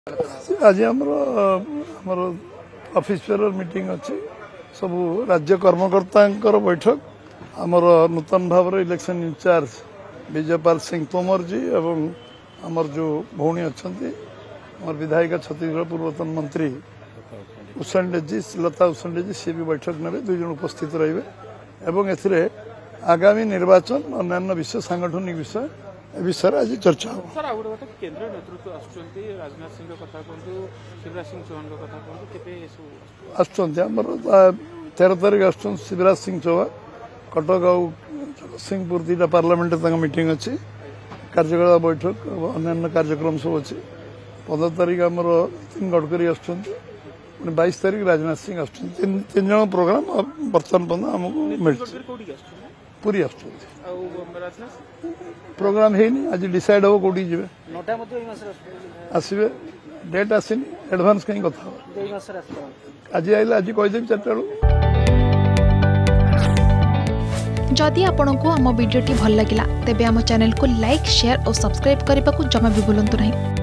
आज आमर office meeting अच्छी सब राज्य कर्मकर्ता बैठक आमर नूतन भाव इलेक्शन इंचार्ज विजयपाल सिंह तोमर जी एवं आमर जो भौणी अच्छा आमर विधायिका छत्तीसगढ़ पूर्वतन मंत्री उसेंडे जी लता उसेंडे जी सी भी बैठक ने दुई जन उपस्थित रहे एवं एथिरे आगामी निर्वाचन अन्य विषय सांगठनिक विषय विषय आज चर्चा हो सर आ गोटे केंद्र नेतृत्व आसुचंती राजनाथ सिंह कथा कहतु शिवराज सिंह चौहान कथा कहतु केते आसुचंती हमर 13 तारिख आसुचन शिवराज सिंह चौहान कटक आउ जगतसिंहपुर दीटा पार्लियामेंट तक मीटिंग अच्छी कार्यकर्ता बैठक अन्य कार्यक्रम सब अच्छी 15 तारिख आमर नितिन गडकरी आसुचंती 22 तारिख राजनाथ सिंह आसुचंती तीन जन प्रोग्राम बर्तमान पर्यंत आमको मिलছে पूरी आसुचंती प्रोग्राम है आज डिसाइड हम कौटी जी आसवे डेट आसनी एडवांस कहीं कथा आज आइले आज कहीदेवी 4टा बेलू जदि आपंक आम भिडी भल लगा तेब आम चैनल को लाइक शेयर और सब्सक्राइब करने को जमा भी भूलु नहीं।